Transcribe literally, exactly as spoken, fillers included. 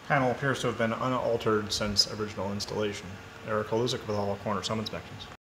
Panel appears to have been unaltered since original installation. Eric Haluzik with all corner sum inspections.